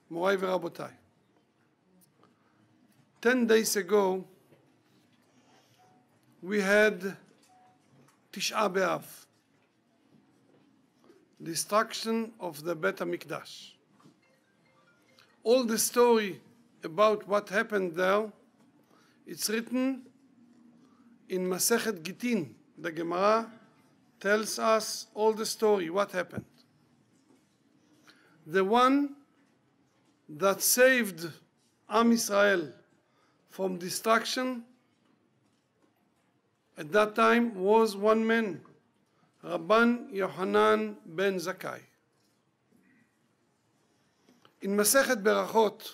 Morai v'Rabotai. 10 days ago, we had Tisha B'Av, destruction of the Bet HaMikdash. All the story about what happened there, it's written in Masechet Gittin. The Gemara tells us all the story, what happened. The one that saved Am Yisrael from destruction at that time was one man, Rabban Yochanan ben Zakkai. In Masechet Berachot,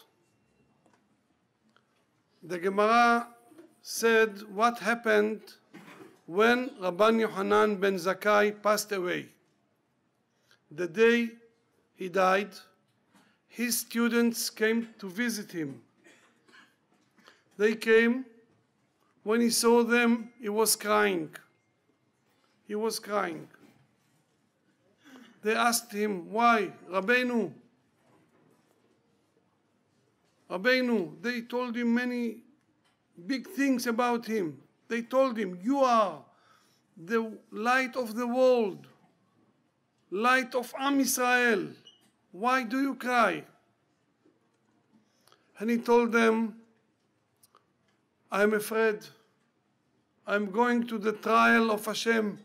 the Gemara said what happened when Rabban Yochanan ben Zakkai passed away. The day he died, his students came to visit him. They came. When he saw them, he was crying. He was crying. They asked him, why? Rabbeinu, they told him many big things about him. They told him, you are the light of the world, light of Am Yisrael. Why do you cry? And he told them, I'm afraid. I'm going to the trial of Hashem.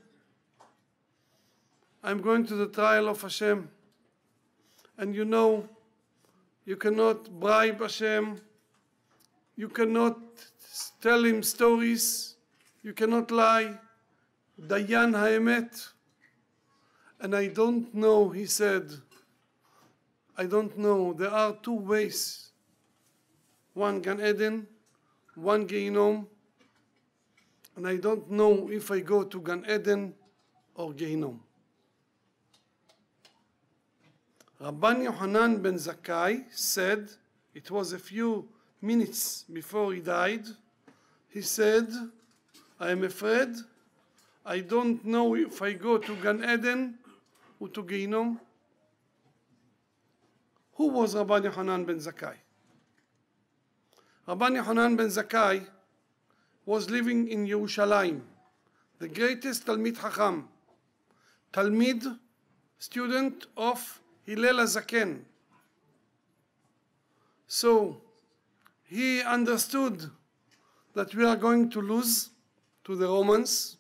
I'm going to the trial of Hashem. And you know, you cannot bribe Hashem. You cannot tell him stories. You cannot lie. Dayan Haemet. And I don't know, he said, I don't know. There are two ways. One Gan Eden, one Gehinom. And I don't know if I go to Gan Eden or Gehinom. Rabban Yochanan ben Zakkai said, it was a few minutes before he died, he said, I am afraid, I don't know if I go to Gan Eden or to Gehinom. Who was Rabban Yochanan ben Zakkai? Rabban Yochanan ben Zakkai was living in Yerushalayim, the greatest Talmid Chacham, Talmid, student of Hillel HaZaken. So he understood that we are going to lose to the Romans.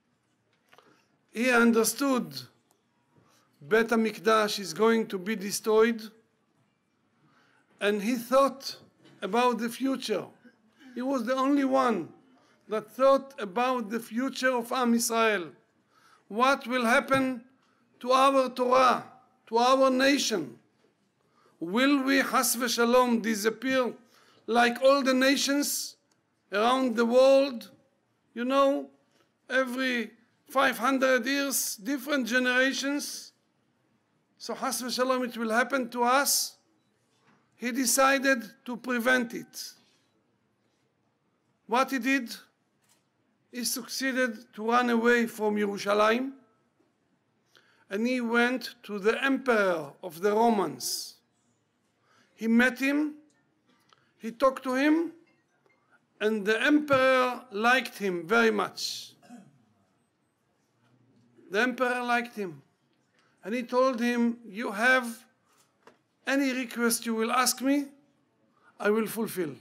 He understood Bet HaMikdash is going to be destroyed. And he thought about the future. He was the only one that thought about the future of Am Yisrael. What will happen to our Torah, to our nation? Will we, Chas v'Shalom, disappear like all the nations around the world? You know, every 500 years, different generations. So Chas v'Shalom, it will happen to us. He decided to prevent it. What he did, he succeeded to run away from Yerushalayim, and he went to the emperor of the Romans. He met him, he talked to him, and the emperor liked him very much. The emperor liked him, and he told him, you have any request you will ask me, I will fulfill.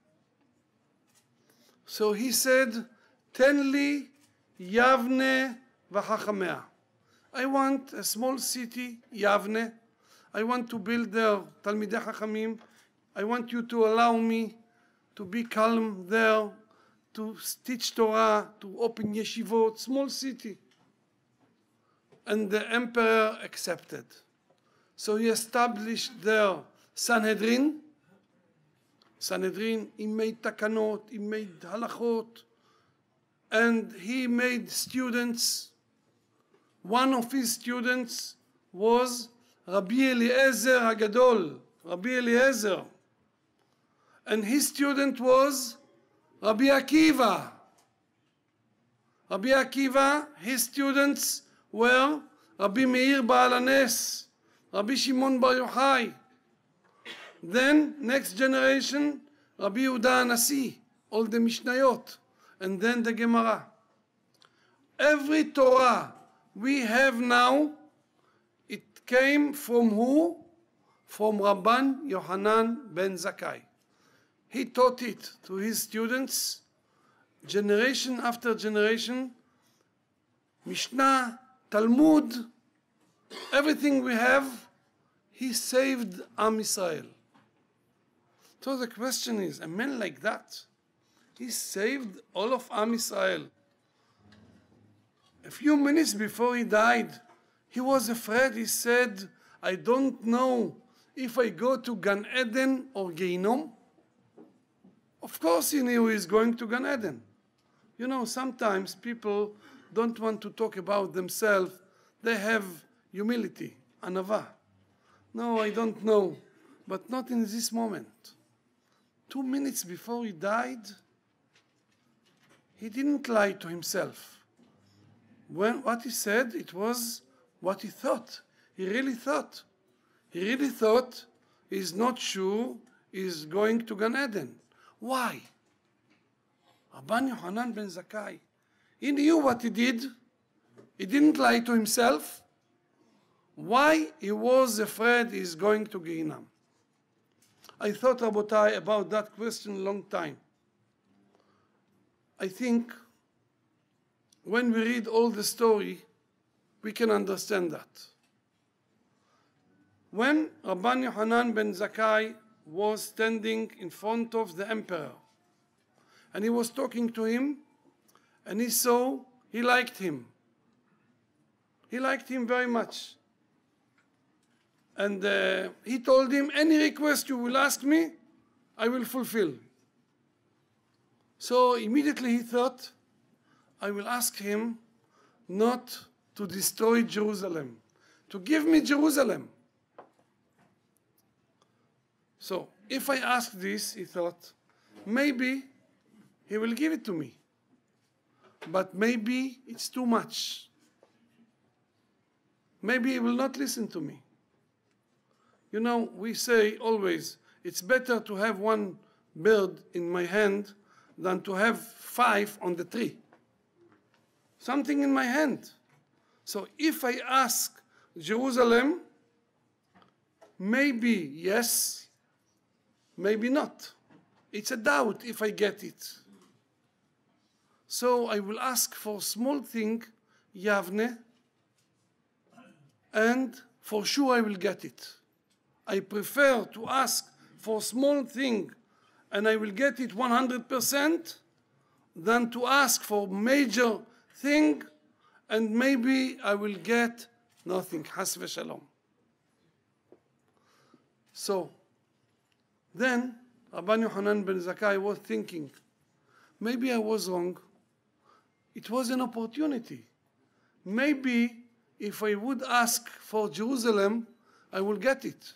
So he said, Ten li Yavne v'chachamea. I want a small city, Yavne. I want to build there Talmidei Chachamim. I want you to allow me to be calm there, to teach Torah, to open yeshivot, small city. And the emperor accepted. So he established there Sanhedrin. Sanhedrin, he made takanot, he made halachot, and he made students. One of his students was Rabbi Eliezer HaGadol, Rabbi Eliezer. And his student was Rabbi Akiva. Rabbi Akiva, his students were Rabbi Meir Baal HaNes, Rabbi Shimon Bar Yochai. Then, next generation, Rabbi Yehuda Hanassi, all the Mishnayot, and then the Gemara. Every Torah we have now, it came from who? From Rabban Yohanan ben Zakkai. He taught it to his students, generation after generation. Mishnah, Talmud, everything we have, he saved Am Yisrael. So the question is, a man like that, he saved all of Am Yisrael. A few minutes before he died, he was afraid. He said, I don't know if I go to Gan Eden or Gehinom. Of course he knew he's going to Gan Eden. You know, sometimes people don't want to talk about themselves. They have humility, anava. No, I don't know, but not in this moment. 2 minutes before he died, he didn't lie to himself. What he said, it was what he thought. He really thought. He really thought he's not sure he's going to Gan Eden. Why? Rabban Yohanan ben Zakkai, he knew what he did. He didn't lie to himself. Why? He was afraid he's going to Gehinnom. I thought, Rabotai, about that question a long time. I think when we read all the story, we can understand that. When Rabban Yohanan ben Zakkai was standing in front of the emperor, and he was talking to him, and he saw he liked him. He liked him very much. And he told him, any request you will ask me, I will fulfill. So immediately he thought, I will ask him not to destroy Jerusalem, to give me Jerusalem. So if I ask this, he thought, maybe he will give it to me. But maybe it's too much. Maybe he will not listen to me. You know, we say always, it's better to have one bird in my hand than to have 5 on the tree. Something in my hand. So if I ask Jerusalem, maybe yes, maybe not. It's a doubt if I get it. So I will ask for small thing, Yavne, and for sure I will get it. I prefer to ask for small thing and I will get it 100% than to ask for major thing and maybe I will get nothing. Has v'shalom. So then Rabban Yohanan ben Zakkai was thinking, maybe I was wrong. It was an opportunity. Maybe if I would ask for Jerusalem, I will get it.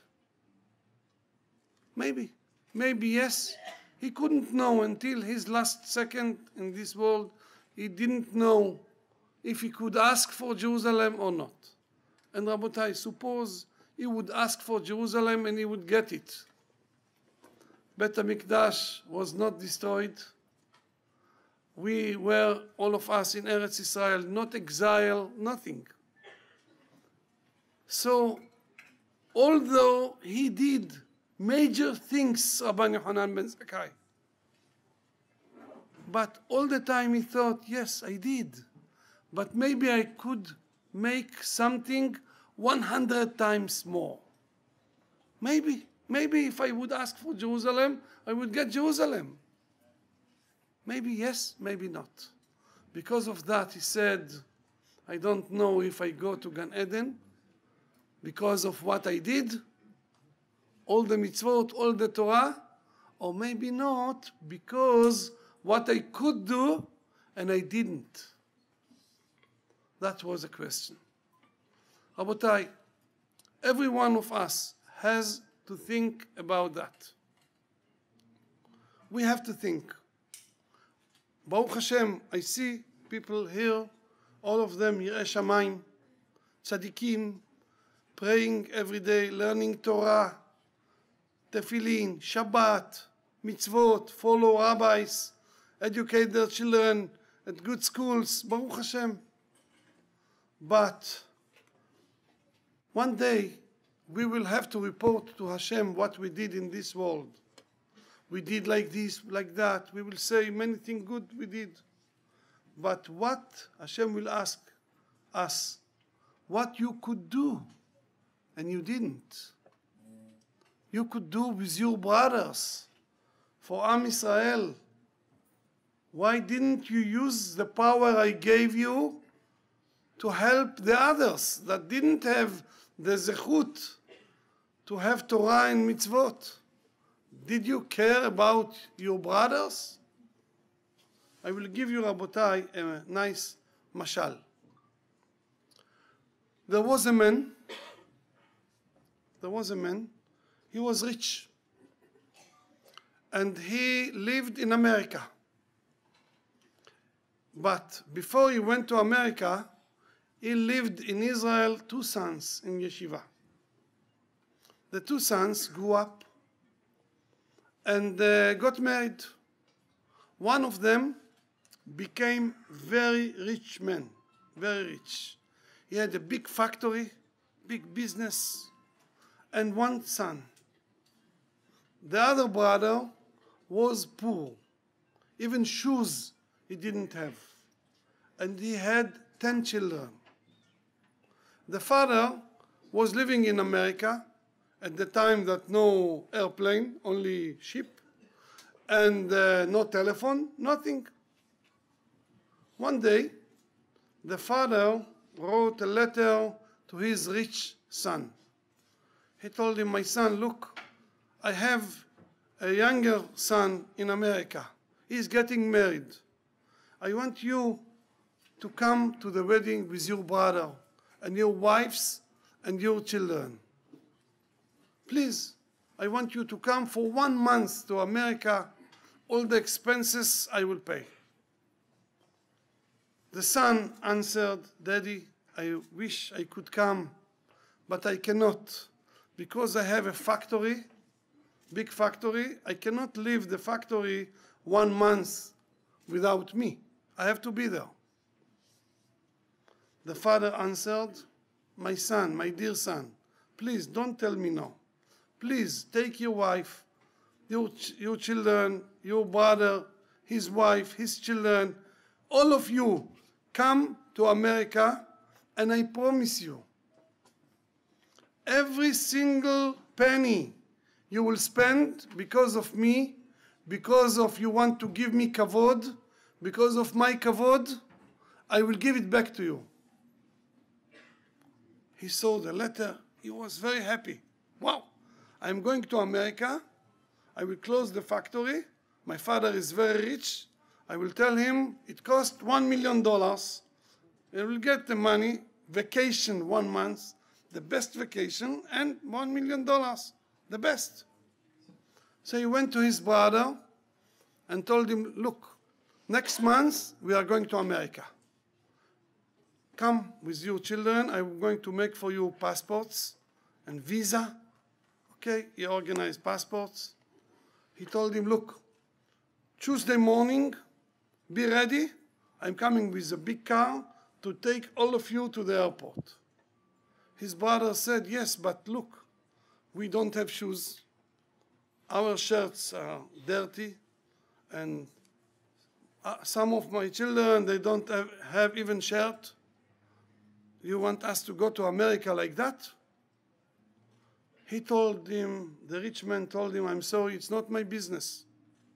Maybe yes. He couldn't know until his last second in this world. He didn't know if he could ask for Jerusalem or not. And Rabotai, suppose he would ask for Jerusalem and he would get it. Bet HaMikdash was not destroyed. We were, all of us in Eretz Israel, not exile, nothing. So, although he did major things, Rabban Yohanan ben Zakkai, but all the time he thought, yes, I did, but maybe I could make something 100 times more. Maybe if I would ask for Jerusalem, I would get Jerusalem. Maybe yes, maybe not. Because of that, he said, I don't know if I go to Gan Eden because of what I did, all the mitzvot, all the Torah, or maybe not because what I could do and I didn't. That was a question. Rabotai, every one of us has to think about that. We have to think. Baruch Hashem, I see people here, all of them, Yirei Shamayim, tzaddikim, praying every day, learning Torah, tefillin, Shabbat, mitzvot, follow rabbis, educate their children at good schools, Baruch Hashem. But one day we will have to report to Hashem what we did in this world. We did like this, like that. We will say many things good we did. But what Hashem will ask us, what you could do and you didn't. You could do with your brothers for Am Israel. Why didn't you use the power I gave you to help the others that didn't have the zechut to have Torah and mitzvot? Did you care about your brothers? I will give you, Rabotai, a nice mashal. There was a man, he was rich, and he lived in America. But before he went to America, he lived in Israel, 2 sons in yeshiva. The 2 sons grew up and got married. One of them became very rich man, very rich. He had a big factory, big business, and 1 son. The other brother was poor. Even shoes he didn't have. And he had 10 children. The father was living in America at the time that no airplane, only ship, and no telephone, nothing. One day, the father wrote a letter to his rich son. He told him, my son, look, I have a younger son in America. He's getting married. I want you to come to the wedding with your brother and your wives and your children. Please, I want you to come for 1 month to America. All the expenses I will pay. The son answered, Daddy, I wish I could come, but I cannot. Because I have a factory, big factory, I cannot leave the factory 1 month without me. I have to be there. The father answered, my son, my dear son, please don't tell me no. Please take your wife, your children, your brother, his wife, his children, all of you, come to America, and I promise you, every single penny you will spend because of me, because of you want to give me kavod, because of my kavod, I will give it back to you. He saw the letter. He was very happy. Wow, I'm going to America. I will close the factory. My father is very rich. I will tell him it cost $1 million. He will get the money, vacation 1 month, the best vacation, and $1 million, the best. So he went to his brother and told him, look, next month we are going to America. Come with your children. I'm going to make for you passports and visa. Okay, he organized passports. He told him, look, Tuesday morning, be ready. I'm coming with a big car to take all of you to the airport. His brother said, yes, but look, we don't have shoes. Our shirts are dirty, and some of my children, they don't have even shirt. You want us to go to America like that? He told him, the rich man told him, I'm sorry, it's not my business.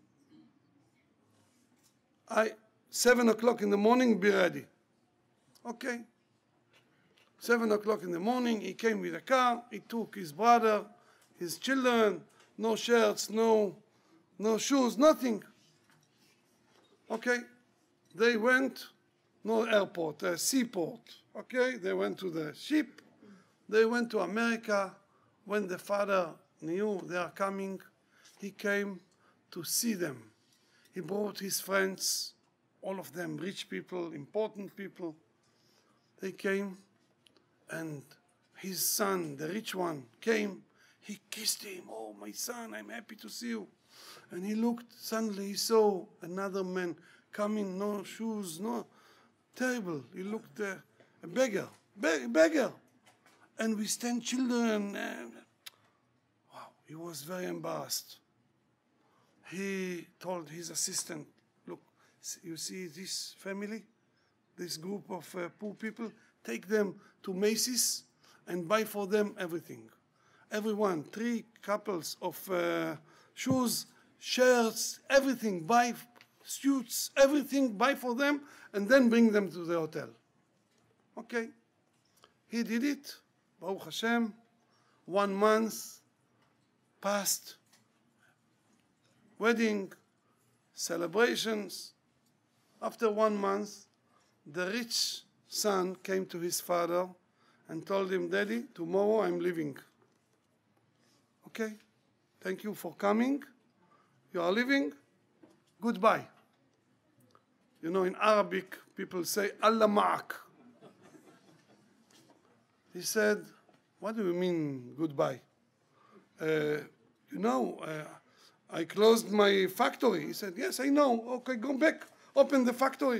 7 o'clock in the morning, be ready. Okay. 7 o'clock in the morning, he came with a car, he took his brother, his children, no shirts, no shoes, nothing. Okay. They went, no airport, a seaport. Okay, they went to the ship. They went to America. When the father knew they are coming, he came to see them. He brought his friends, all of them rich people, important people. They came, and his son, the rich one, came. He kissed him. Oh, my son, I'm happy to see you. And he looked, suddenly he saw another man coming, no shoes, no, terrible. He looked a beggar, beggar. And with 10 children. Wow, he was very embarrassed. He told his assistant, look, you see this family, this group of poor people, take them to Macy's and buy for them everything. Everyone, 3 couples of shoes, shirts, everything, buy suits, everything, buy for them, and then bring them to the hotel. Okay. He did it. Baruch Hashem. 1 month passed. Wedding, celebrations. After 1 month, the rich son came to his father and told him, Daddy, tomorrow I'm leaving. Okay, thank you for coming. You are leaving. Goodbye. You know, in Arabic, people say, Allah ma'ak. He said, what do you mean, goodbye? I closed my factory. He said, yes, I know. Okay, go back. Open the factory.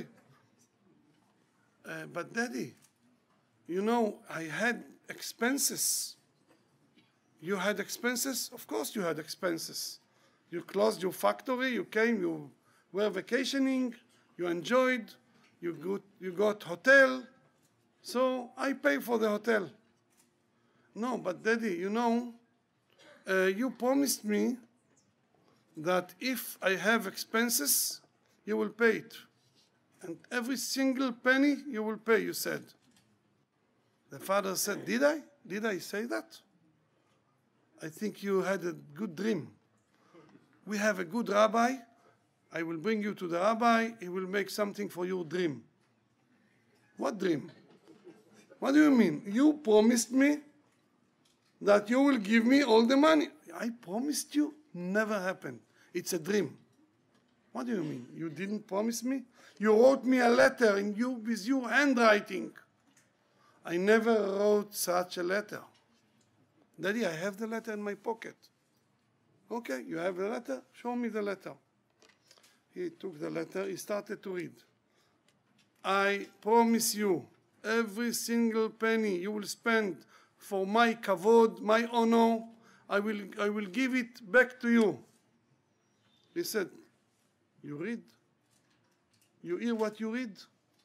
But Daddy, you know, I had expenses. You had expenses? Of course you had expenses. You closed your factory, you came, you were vacationing, you enjoyed, you got hotel, so I pay for the hotel. No, but Daddy, you know, you promised me that if I have expenses, you will pay it. And every single penny you will pay, you said. The father said, did I? Did I say that? I think you had a good dream. We have a good rabbi. I will bring you to the rabbi. He will make something for your dream. What dream? What do you mean? You promised me that you will give me all the money. I promised you. Never happened. It's a dream. What do you mean? You didn't promise me? You wrote me a letter with your handwriting. I never wrote such a letter. Daddy, I have the letter in my pocket. Okay, you have the letter? Show me the letter. He took the letter, he started to read. I promise you, every single penny you will spend for my kavod, my honor, I will give it back to you. He said, you read? You hear what you read?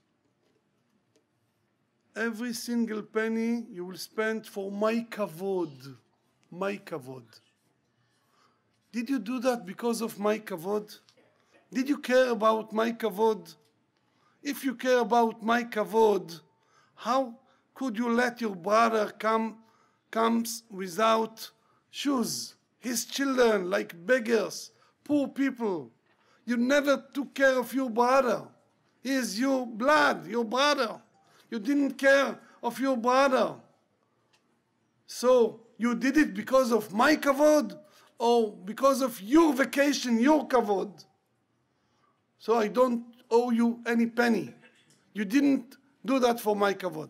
Every single penny you will spend for my kavod. My kavod. Did you do that because of my kavod? Did you care about my kavod? If you care about my kavod, how could you let your brother comes without shoes? His children like beggars, poor people. You never took care of your brother. He is your blood, your brother. You didn't care of your brother. So you did it because of my kavod or because of your vacation, your kavod. So I don't owe you any penny. You didn't do that for my kavod.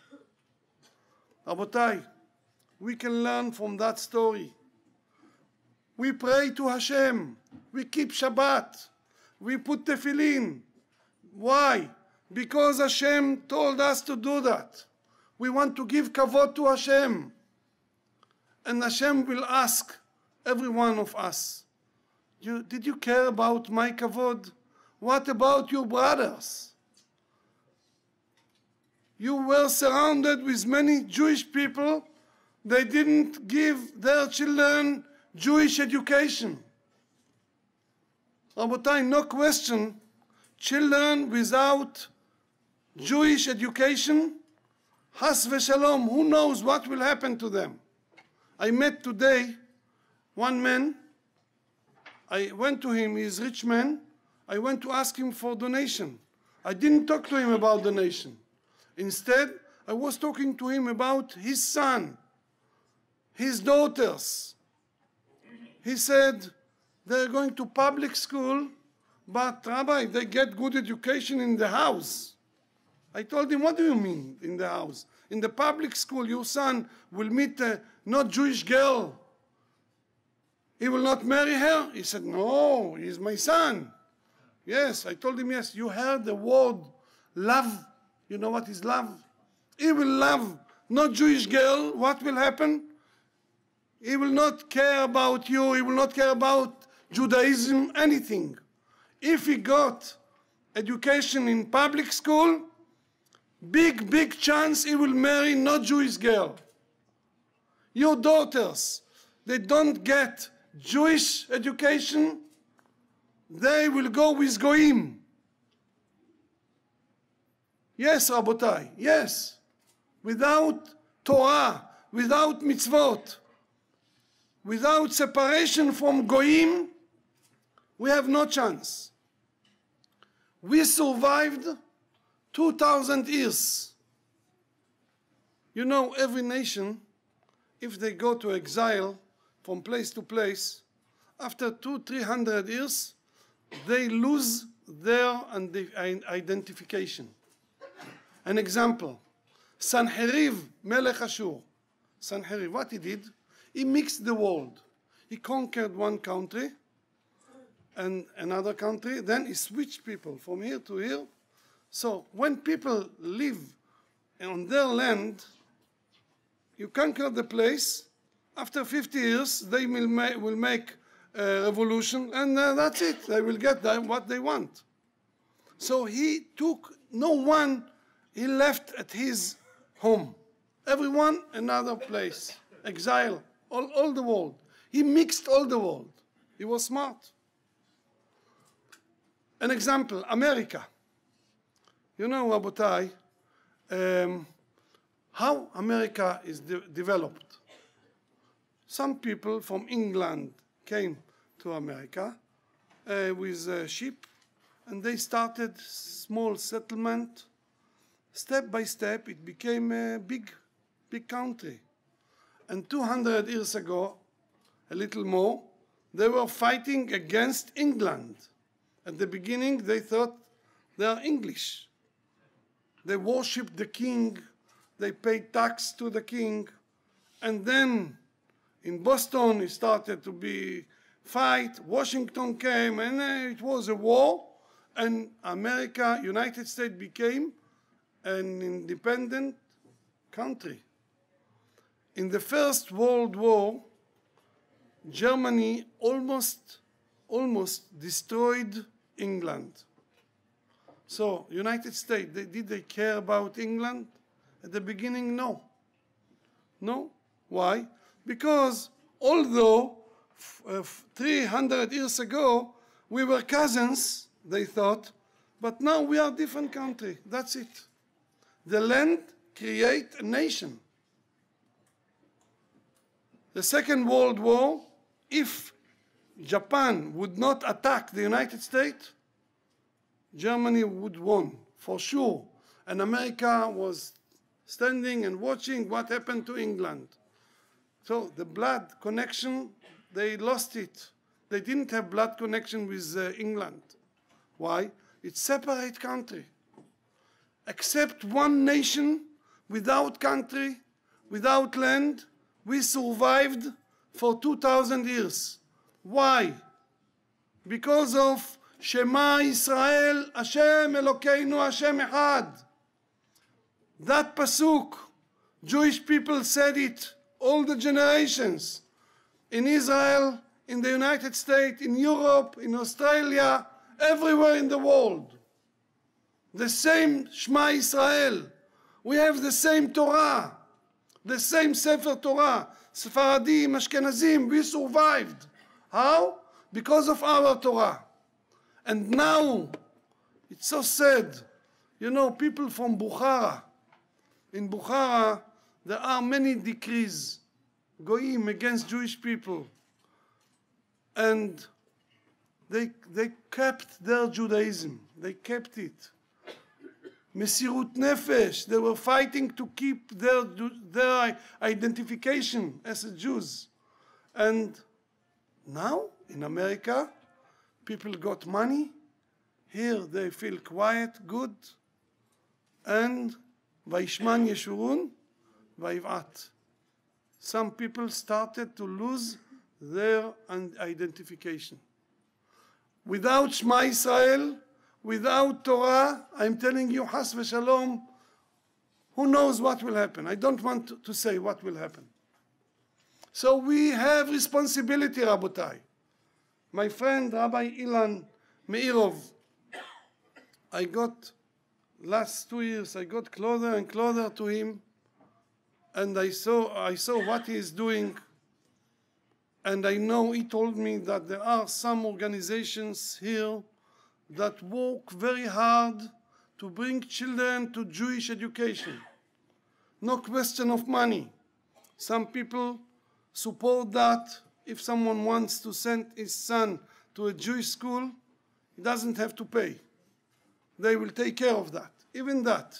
Rabotai, we can learn from that story. We pray to Hashem. We keep Shabbat. We put tefillin. Why? Because Hashem told us to do that. We want to give kavod to Hashem. And Hashem will ask every one of us, did you care about my kavod? What about your brothers? You were surrounded with many Jewish people. They didn't give their children Jewish education. Rabotai, no question, children without Jewish education, Has v'shalom, who knows what will happen to them? I met today one man. I went to him, he's a rich man. I went to ask him for donation. I didn't talk to him about donation. Instead, I was talking to him about his son, his daughters. He said, they're going to public school, but Rabbi, they get good education in the house. I told him, what do you mean in the house? In the public school, your son will meet a not Jewish girl. He will not marry her? He said, no, he's my son. Yes, I told him, yes, you heard the word love. You know what is love? He will love not Jewish girl. What will happen? He will not care about you. He will not care about Judaism, anything. If he got education in public school, big chance he will marry not Jewish girl. Your daughters, they don't get Jewish education, they will go with Goyim. Yes, Rabotai, yes. Without Torah, without mitzvot, without separation from Goyim, we have no chance. We survived 2,000 years. You know, every nation, if they go to exile from place to place, after 200-300 years, they lose their identification. An example, Sanherib, Melech Ashur. Sanherib, what he did? He mixed the world. He conquered one country and another country, then he switched people from here to here. So when people live on their land, you conquer the place, after 50 years, they will make a revolution, and that's it. They will get what they want. So he took no one, he left at his home. Everyone, another place. Exile, all the world. He mixed all the world. He was smart. An example, America. You know, Rabotai, how America is developed. Some people from England came to America with a ship, and they started small settlement. Step by step, it became a big country. And 200 years ago, a little more, they were fighting against England. At the beginning, they thought they are English. They worshipped the king, they paid tax to the king, and then in Boston it started to be fight, Washington came, and it was a war, and America, United States became an independent country. In the First World War, Germany almost destroyed England. So, United States, did they care about England? At the beginning, no. No. Why? Because although 300 years ago we were cousins, they thought, but now we are a different country. That's it. The land creates a nation. The Second World War, if Japan would not attack the United States, Germany would won, for sure. And America was standing and watching what happened to England. So the blood connection, they lost it. They didn't have blood connection with England. Why? It's a separate country. Except one nation, without country, without land, we survived for 2,000 years. Why? Because of Shema Yisrael, Hashem Elokeinu, Hashem Echad. That pasuk, Jewish people said it all the generations. In Israel, in the United States, in Europe, in Australia, everywhere in the world. The same Shema Yisrael. We have the same Torah, the same Sefer Torah. Sephardim, Ashkenazim, we survived. How? Because of our Torah. And now, it's so sad. You know, people from Bukhara. In Bukhara, there are many decrees, Goyim, against Jewish people. And they kept their Judaism. They kept it. Mesirut Nefesh, they were fighting to keep their identification as Jews. And now, in America, people got money. Here they feel quiet, good. And Vayishman Yeshurun, Vayiv'at. Some people started to lose their identification. Without Shema Israel, without Torah, I'm telling you, Has v'Shalom, who knows what will happen? I don't want to say what will happen. So we have responsibility, Rabotai. My friend, Rabbi Ilan Meirov, I got, last 2 years, I got closer and closer to him, and I saw what he is doing, and I know he told me that there are some organizations here that work very hard to bring children to Jewish education. No question of money. Some people support that. If someone wants to send his son to a Jewish school, he doesn't have to pay. They will take care of that. Even that.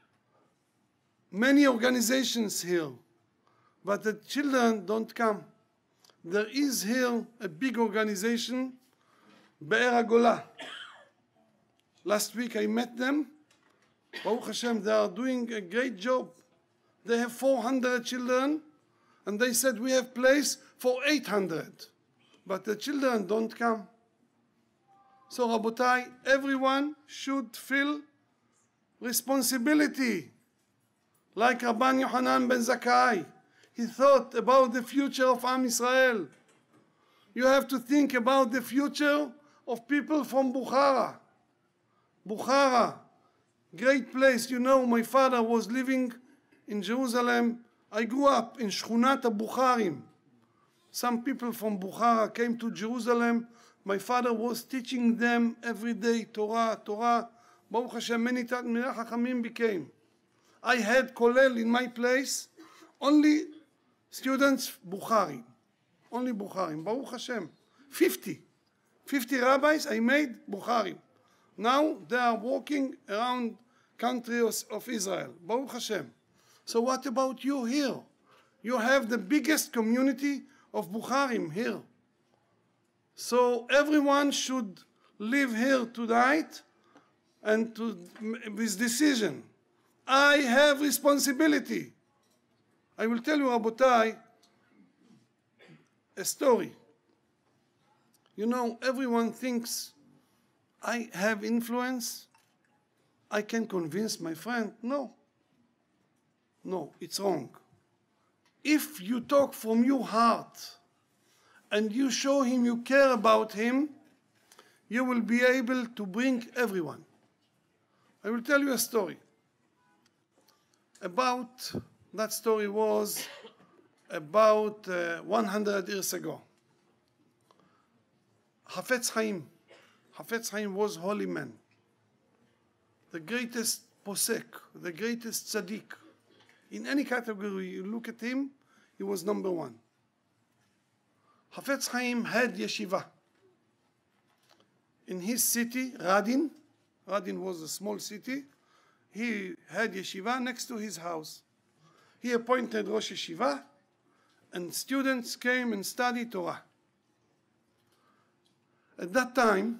Many organizations here, but the children don't come. There is here a big organization, Be'er HaGolah. Last week I met them. Baruch Hashem, they are doing a great job. They have 400 children, and they said we have place for 800. But the children don't come. So Rabotai, everyone should feel responsibility. Like Rabban Yochanan ben Zakkai, he thought about the future of Am Yisrael. You have to think about the future of people from Bukhara. Bukhara, great place. You know, my father was living in Jerusalem. I grew up in Shchunat HaBukharim. Some people from Bukhara came to Jerusalem. My father was teaching them every day Torah, Torah. Baruch Hashem, many Talmidei Chachamim became. I had Kollel in my place, only students Bukhari, only Bukharim. Baruch Hashem, 50 rabbis I made Bukhari. Now they are walking around country of Israel. Baruch Hashem. So what about you here? You have the biggest community of Bukharim here. So everyone should live here tonight and with decision. I have responsibility. I will tell you, Rabotai, a story. You know, everyone thinks I have influence. I can convince my friend. No. No, it's wrong. If you talk from your heart and you show him you care about him, you will be able to bring everyone. I will tell you a story. That story was about 100 years ago. Hafetz Chaim was holy man, the greatest posek, the greatest tzaddik. In any category you look at him, he was number one. Hafetz Chaim had yeshiva. In his city, Radin was a small city, he had yeshiva next to his house. He appointed Rosh Yeshiva, and students came and studied Torah. At that time,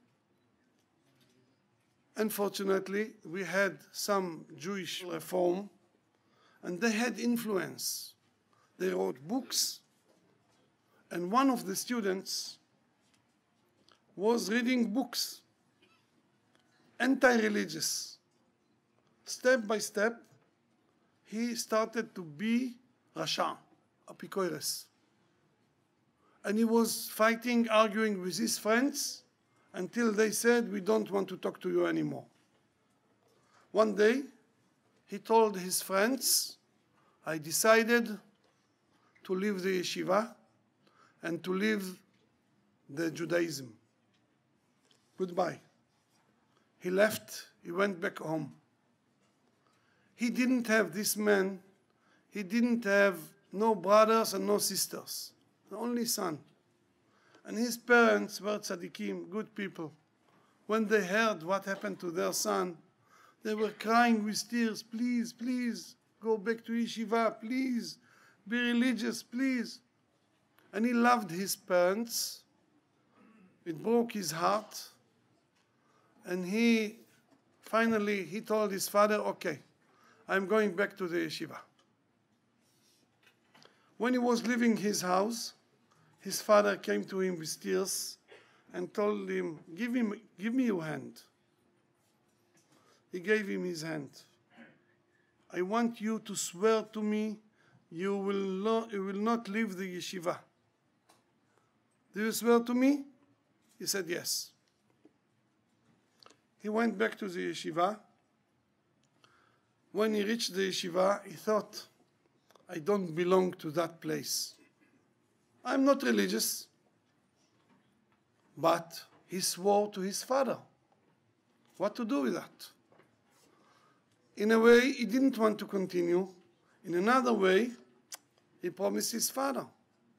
unfortunately, we had some Jewish reform, and they had influence. They wrote books, and one of the students was reading books, anti-religious. Step by step, he started to be Rasha, Apikoires. And he was fighting, arguing with his friends, until they said, we don't want to talk to you anymore. One day, he told his friends, I decided to leave the yeshiva and to leave the Judaism. Goodbye. He left, he went back home. He didn't have, this man, he didn't have no brothers and no sisters, the only son. And his parents were tzaddikim, good people. When they heard what happened to their son, they were crying with tears, please, please, go back to yeshiva, please, be religious, please. And he loved his parents. It broke his heart. And he told his father, okay, I'm going back to the yeshiva. When he was leaving his house, His father came to him with tears and told him, give me your hand. He gave him his hand. I want you to swear to me you will not leave the yeshiva. Do you swear to me? He said yes. He went back to the yeshiva. When he reached the yeshiva, he thought, I don't belong to that place. I'm not religious. But he swore to his father. What to do with that? In a way, he didn't want to continue. In another way, he promised his father.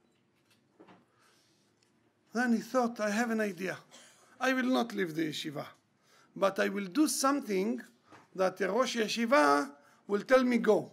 Then he thought, I have an idea. I will not leave the yeshiva, but I will do something that the Rosh Yeshiva will tell me go.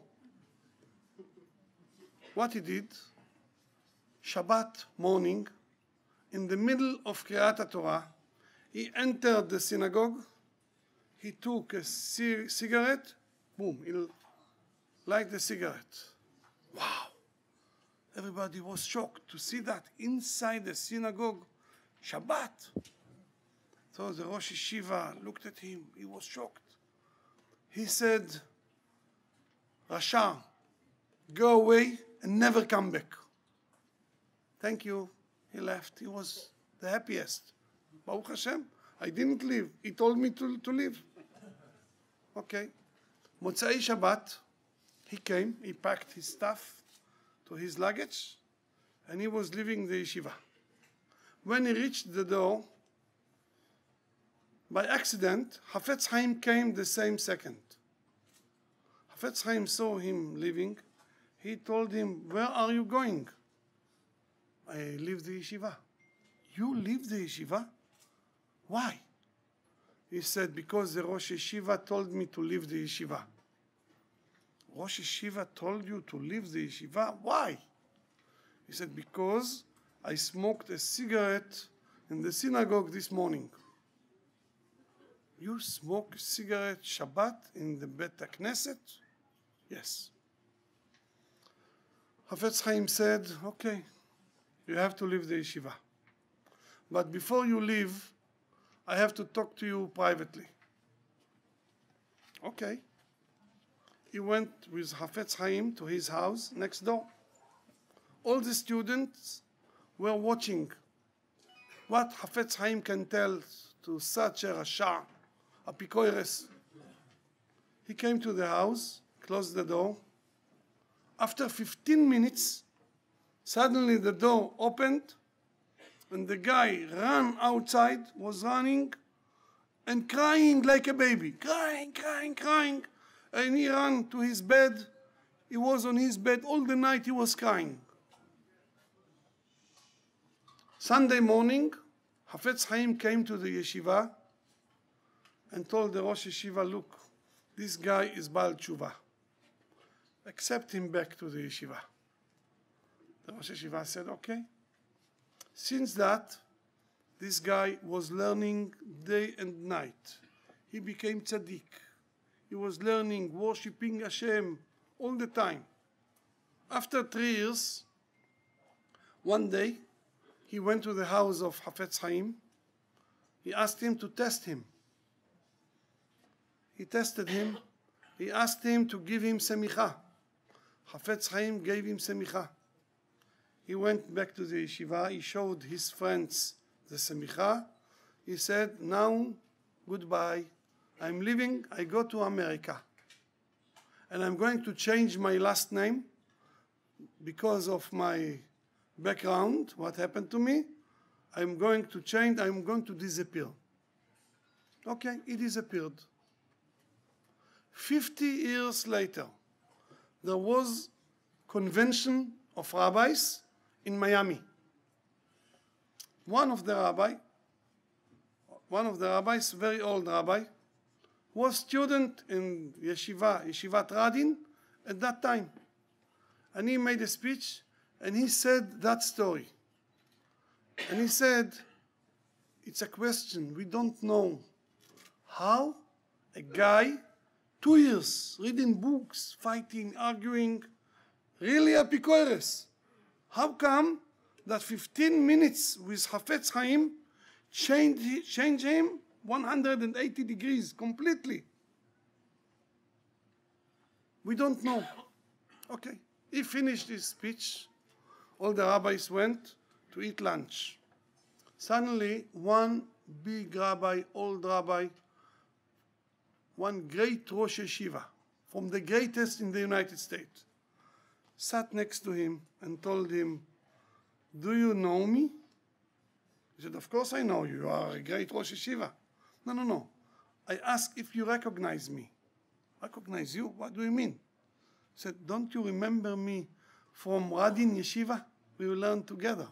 What he did, Shabbat morning, in the middle of Kriyat Torah, he entered the synagogue, he took a cigarette, boom, he lighted the cigarette. Wow! Everybody was shocked to see that inside the synagogue, Shabbat. So the Rosh Yeshiva looked at him, he was shocked. He said, Rasha, go away and never come back. Thank you. He left. He was the happiest. Baruch Hashem, I didn't leave. He told me to leave. Okay. Motzai Shabbat, he came, he packed his stuff to his luggage, and he was leaving the yeshiva. When he reached the door, by accident, Hafetz Chaim came the same second. Hafetz Chaim saw him leaving. He told him, where are you going? I leave the yeshiva. You leave the yeshiva? Why? He said, because the Rosh Yeshiva told me to leave the yeshiva. Rosh Yeshiva told you to leave the yeshiva? Why? He said, because I smoked a cigarette in the synagogue this morning. You smoke a cigarette Shabbat in the Bet HaKnesset? Yes. Hafetz Chaim said, okay, you have to leave the yeshiva. But before you leave, I have to talk to you privately. Okay. He went with Hafetz Chaim to his house next door. All the students were watching what Hafetz Chaim can tell to such a Rasha, a Pikoires. He came to the house, closed the door. After 15 minutes, suddenly the door opened, and the guy ran outside, was running and crying like a baby. Crying. And he ran to his bed. He was on his bed all the night, he was crying. Sunday morning, Hafetz Chaim came to the yeshiva and told the Rosh Yeshiva, look, this guy is Baal Tshuva. Accept him back to the yeshiva. The Rosh Yeshiva said, okay. Since that, this guy was learning day and night. He became tzaddik. He was learning, worshipping Hashem all the time. After 3 years, one day, he went to the house of Hafetz Chaim. He asked him to test him. He tested him. He asked him to give him semicha. Hafetz Chaim gave him semicha. He went back to the yeshiva. He showed his friends the semicha. He said, now, goodbye. I'm leaving. I go to America. And I'm going to change my last name because of my background, what happened to me. I'm going to change. I'm going to disappear. Okay, he disappeared. 50 years later, there was convention of rabbis in Miami. One of the rabbis, very old rabbi, was student in Yeshivat Radin at that time. And he made a speech and he said that story. And he said, it's a question, we don't know how a guy, 2 years, reading books, fighting, arguing, really a Pikoires. How come that 15 minutes with Hafetz Chaim changed him 180 degrees completely. We don't know. Okay. He finished his speech. All the rabbis went to eat lunch. Suddenly, one big rabbi, old rabbi, one great Rosh Yeshiva, from the greatest in the United States, sat next to him and told him, "Do you know me?" He said, "Of course I know you. You are a great Rosh Yeshiva." No. I asked if you recognize me. Recognize you? What do you mean? He said, "Don't you remember me from Radin Yeshiva? We will learn together."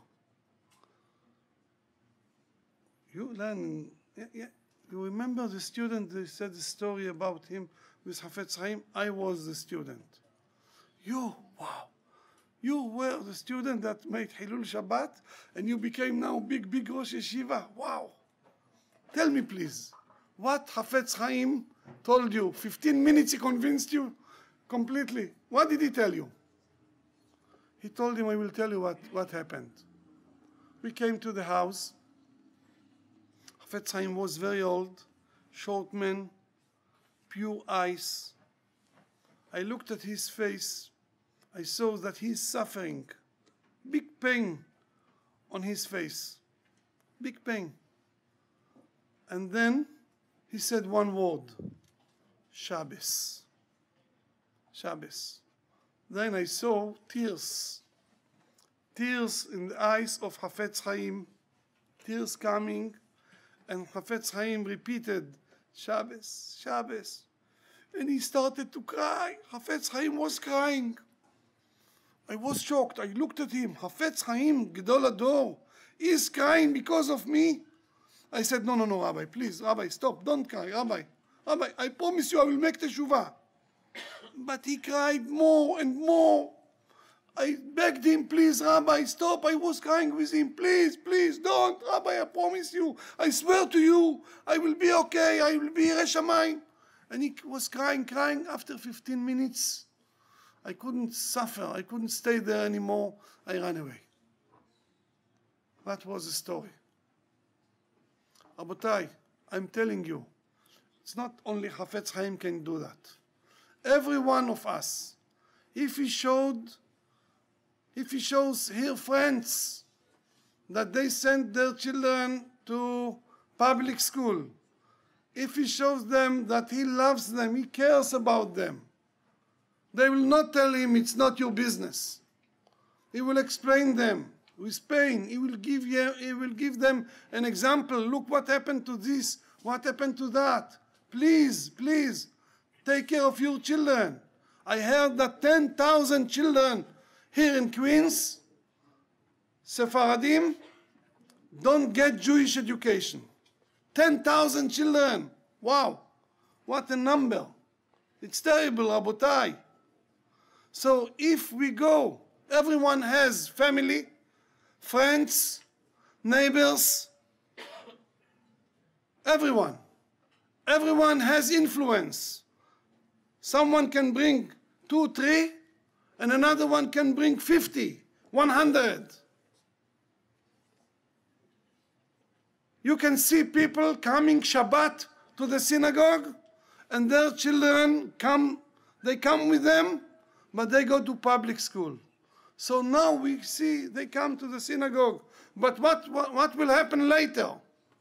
You learn, yeah. You remember the student that said the story about him with Hafetz Chaim? I was the student. Wow. You were the student that made Hilul Shabbat, and you became now big Rosh Yeshiva. Wow. Tell me, please, what Hafetz Chaim told you? 15 minutes he convinced you completely. What did he tell you? He told him, "I will tell you what happened." We came to the house. Hafetz Chaim was very old, short man, pure eyes. I looked at his face. I saw that he's suffering. Big pain on his face. Big pain. And then he said one word, Shabbos. Shabbos. Then I saw tears. Tears in the eyes of Hafetz Chaim. Tears coming. And Hafetz Chaim repeated, Shabbos, Shabbos. And he started to cry. Hafetz Chaim was crying. I was shocked. I looked at him. Hafetz Chaim, Gedol Ador, he is crying because of me. I said, no, Rabbi, please, Rabbi, stop, don't cry, Rabbi, I promise you I will make teshuvah. But he cried more and more. I begged him, please, Rabbi, stop. I was crying with him. Please, don't. Rabbi, I promise you. I swear to you, I will be okay. I will be Yerei Shamayim. And he was crying. After 15 minutes, I couldn't suffer. I couldn't stay there anymore. I ran away. That was the story. Rabotai, I'm telling you, it's not only Hafetz Chaim can do that. Every one of us, if he shows his friends that they send their children to public school, if he shows them that he loves them, he cares about them, they will not tell him it's not your business. He will explain them with pain. He will give them an example. Look what happened to this, what happened to that. Please, take care of your children. I heard that 10,000 children here in Queens, Sephardim, don't get Jewish education. 10,000 children. Wow, what a number. It's terrible, Rabotai. So if we go, everyone has family, friends, neighbors, everyone. Everyone has influence. Someone can bring 2, 3, and another one can bring 50, 100. You can see people coming Shabbat to the synagogue, and their children come with them, but they go to public school. So now we see they come to the synagogue. But what will happen later?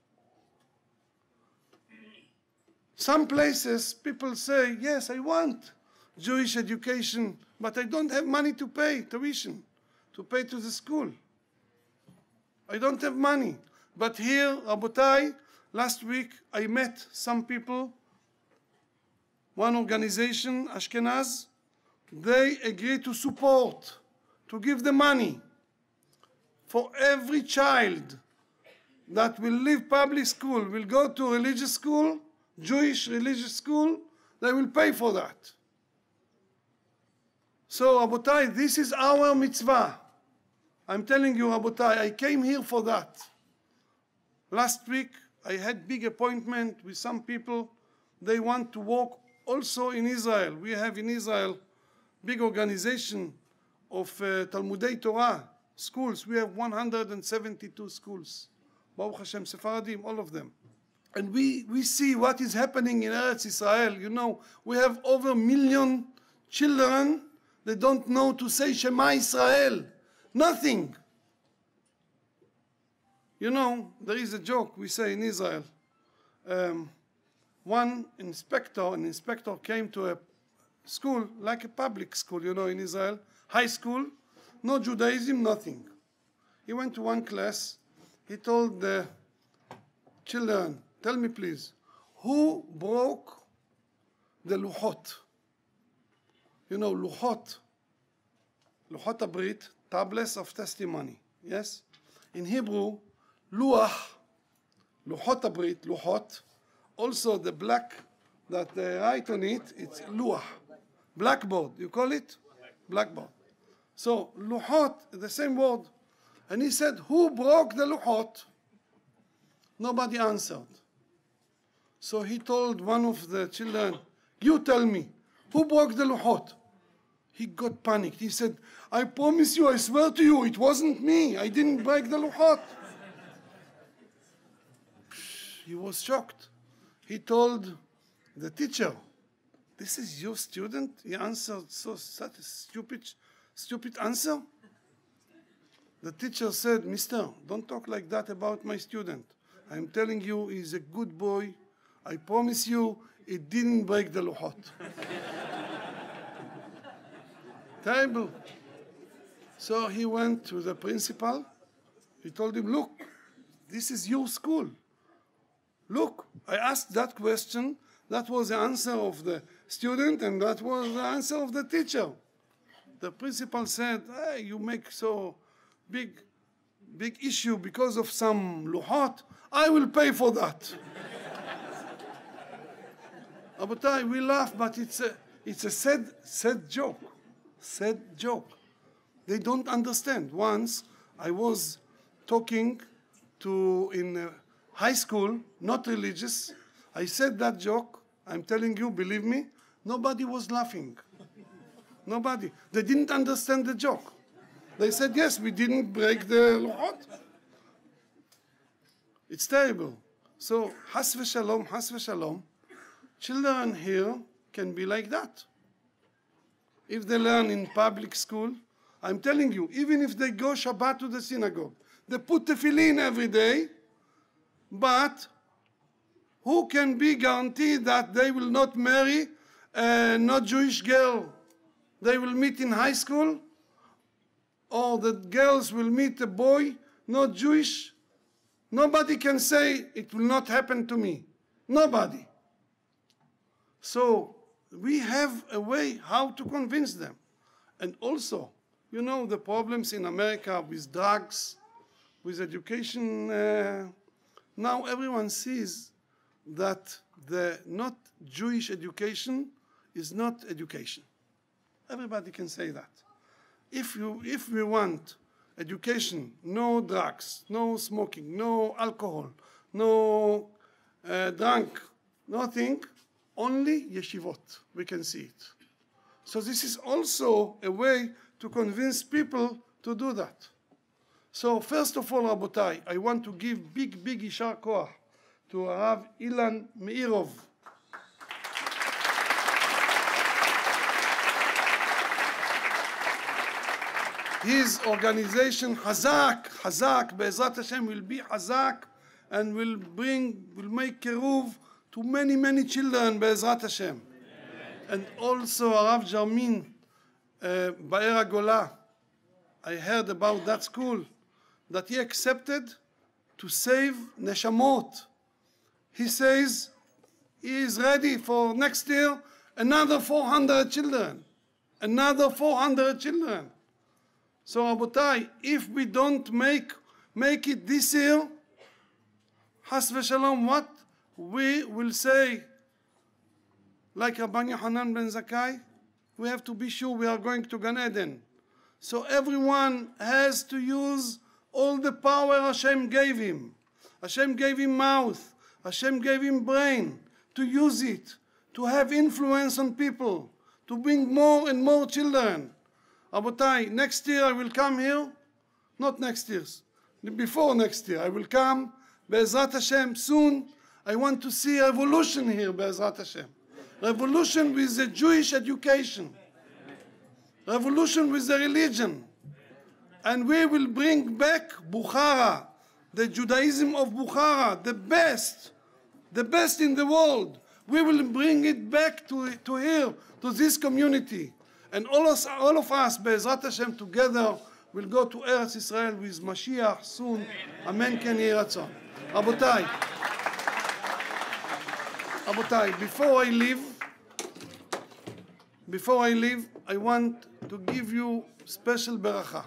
Some places people say, yes, I want Jewish education, but I don't have money to pay tuition, to pay to the school. I don't have money. But here, Rabotai, last week I met some people, one organization, Ashkenaz, they agreed to support, to give the money for every child that will leave public school, will go to religious school, Jewish religious school, they will pay for that. So, Rabotai, this is our mitzvah. I'm telling you, Rabotai, I came here for that. Last week, I had big appointment with some people. They want to work also in Israel. We have in Israel big organization of Talmudei Torah, schools. We have 172 schools. Baruch Hashem, Sephardim, all of them. And we see what is happening in Eretz Israel. You know, we have over 1 million children that don't know to say Shema Israel. Nothing. You know, there is a joke we say in Israel. An inspector came to a school, like a public school, you know, in Israel, high school, no Judaism, nothing. He went to one class, he told the children, tell me please, who broke the luchot? You know, luchot abrit, tablets of testimony, yes? In Hebrew, luchot abrit, luchot, also the black that they write on it, it's luach. Blackboard, you call it? Blackboard. So, luchot, the same word. And he said, who broke the luchot? Nobody answered. So he told one of the children, you tell me, who broke the luchot? He got panicked. He said, I promise you, I swear to you, it wasn't me. I didn't break the luchot. He was shocked. He told the teacher, this is your student? He answered such a stupid answer. The teacher said, mister, don't talk like that about my student. I'm telling you, he's a good boy. I promise you, he didn't break the luchot. Terrible. So he went to the principal. He told him, look, this is your school. Look, I asked that question. That was the answer of the student, and that was the answer of the teacher. The principal said, hey, you make so big issue because of some luchot. I will pay for that. Rabotai, we laugh, but it's a sad joke. Sad joke. They don't understand. Once I was talking in high school, not religious. I said that joke. I'm telling you, believe me, nobody was laughing. Nobody. They didn't understand the joke. They said, yes, we didn't break the luchot. It's terrible. So, has v'shalom, children here can be like that. If they learn in public school, I'm telling you, even if they go Shabbat to the synagogue, they put tefillin every day, but who can be guaranteed that they will not marry a not Jewish girl? They will meet in high school, or the girls will meet a boy not Jewish. Nobody can say it will not happen to me. Nobody. So we have a way how to convince them. And also, you know, the problems in America with drugs, with education. Now everyone sees that the not Jewish education is not education. Everybody can say that. If we want education, no drugs, no smoking, no alcohol, no drunk, nothing, only yeshivot, we can see it. So this is also a way to convince people to do that. So first of all, Rabotai, I want to give big Yishar Koach to Rav Ilan Meirov. His organization, Hazak, Be'ezrat Hashem, will be Hazak and will make Keruv to many children, Be'ezrat Hashem. And also Rav Jarmin, Ba'er HaGolah. I heard about that school, that he accepted to save neshamot. He says he is ready for next year, another 400 children. Another 400 children. So Rabotai, if we don't make it this year, Has v'shalom, what we will say, like Rabban Yochanan ben Zakkai, we have to be sure we are going to Gan Eden. So everyone has to use all the power Hashem gave him. Hashem gave him mouth. Hashem gave him brain to use it, to have influence on people, to bring more and more children. Rabotai, next year I will come here. not next year, before next year. I will come, Be'ezrat Hashem, soon. I want to see a revolution here, Be'ezrat Hashem. Revolution with the Jewish education. Revolution with the religion. And we will bring back Bukhara, the Judaism of Bukhara, the best in the world. We will bring it back to here, to this community. And all of us, Be'ezrat Hashem, together will go to Eretz Israel with Mashiach soon. Amen, ken yehi ratzon. Rabotai, before I leave, I want to give you special beracha.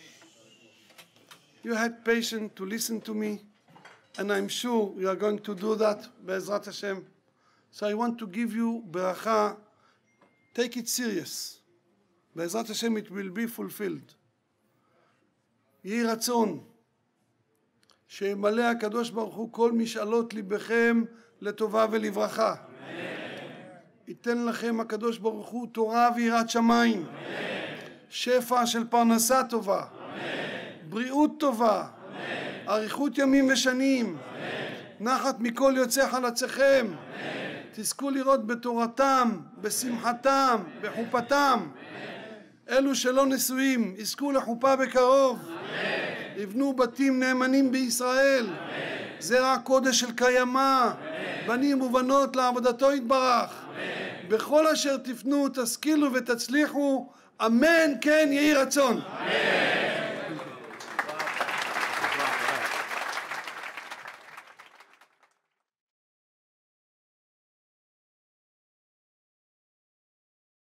You had patience to listen to me, and I'm sure you are going to do that, Be'ezrat Hashem. So I want to give you beracha. Take it serious. Be'ezrat Hashem, it will be fulfilled. יהי רצון שימלא הקדוש ברוך הוא כל משאלות ליבכם לטובה ולברכה. ייתן לכם הקדוש ברוך הוא תורה ויראת שמיים, שפע של פרנסה טובה, בריאות טובה, אריכות ימים ושנים, נחת מכל יוצא חלציכם, תזכו לראות בתורתם, בשמחתם, בחופתם. אלו שלא נשואים יזכו לחופה בקרוב, יבנו בתים נאמנים בישראל, זרע קודש של קיימא, בנים ובנות לעבודתו יתברך. בכל אשר תפנו תשכילו ותצליחו, אמן כן יהי רצון.